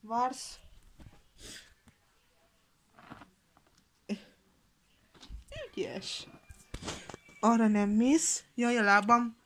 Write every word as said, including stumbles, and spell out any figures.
Vársz. Ügyes. Arra nem mész. Jaj, a lábam.